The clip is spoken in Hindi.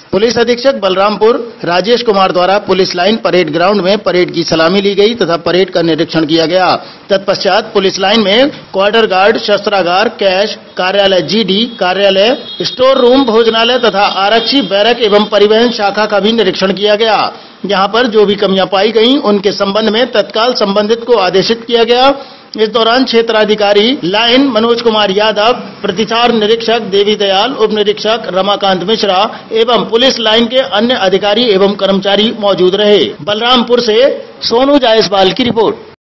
पुलिस अधीक्षक बलरामपुर राजेश कुमार द्वारा पुलिस लाइन परेड ग्राउंड में परेड की सलामी ली गई तथा परेड का निरीक्षण किया गया। तत्पश्चात पुलिस लाइन में क्वार्टर गार्ड, शस्त्रागार, कैश, कार्यालय जीडी, कार्यालय, स्टोर रूम, भोजनालय तथा आरक्षी बैरक एवं परिवहन शाखा का भी निरीक्षण किया गया। यहाँ पर जो भी कमियां पाई गई उनके संबंध में तत्काल संबंधित को आदेशित किया गया। इस दौरान क्षेत्राधिकारी लाइन मनोज कुमार यादव, प्रतिचार निरीक्षक देवी दयाल, उप निरीक्षक रमाकांत मिश्रा एवं पुलिस लाइन के अन्य अधिकारी एवं कर्मचारी मौजूद रहे। बलरामपुर से सोनू जायसवाल की रिपोर्ट।